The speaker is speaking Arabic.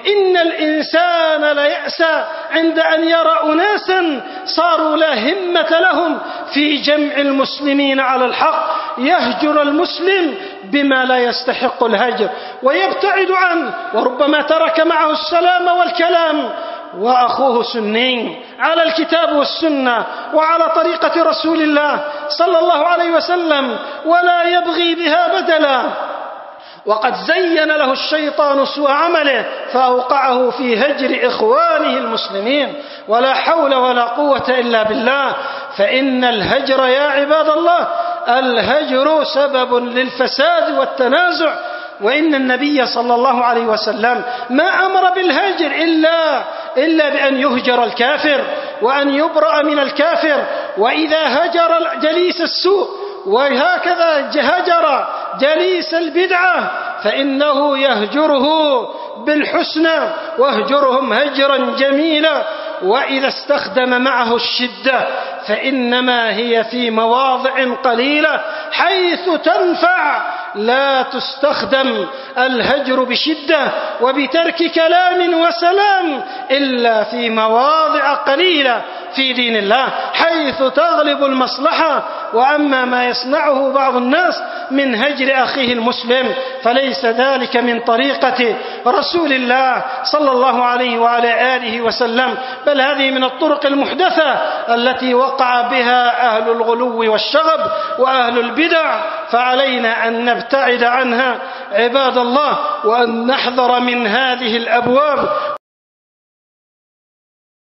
إن الإنسان ليأسى عند أن يرى أناسا صاروا لا همة لهم في جمع المسلمين على الحق، يهجر المسلم بما لا يستحق الهجر ويبتعد عنه، وربما ترك معه السلام والكلام وأخوه سني على الكتاب والسنة وعلى طريقة رسول الله صلى الله عليه وسلم ولا يبغي بها بدلا، وقد زين له الشيطان سوء عمله فأوقعه في هجر إخوانه المسلمين. ولا حول ولا قوة إلا بالله. فإن الهجر يا عباد الله، الهجر سبب للفساد والتنازع، وإن النبي صلى الله عليه وسلم ما أمر بالهجر إلا بأن يهجر الكافر وأن يبرأ من الكافر. وإذا هجر جليس السوء وهكذا هجر جليس البدعة فإنه يهجره بالحسنى، واهجرهم هجرا جميلا. وإذا استخدم معه الشدة فإنما هي في مواضع قليلة حيث تنفع، لا تستخدم الهجر بشدة وبترك كلام وسلام إلا في مواضع قليلة في دين الله حيث تغلب المصلحة. وأما ما يصنعه بعض الناس من هجر أخيه المسلم فليس ذلك من طريقة رسول الله صلى الله عليه وعلى آله وسلم، بل هذه من الطرق المحدثة التي وقع بها أهل الغلو والشغب وأهل البدع، فعلينا أن نبتعد عنها عباد الله، وأن نحذر من هذه الأبواب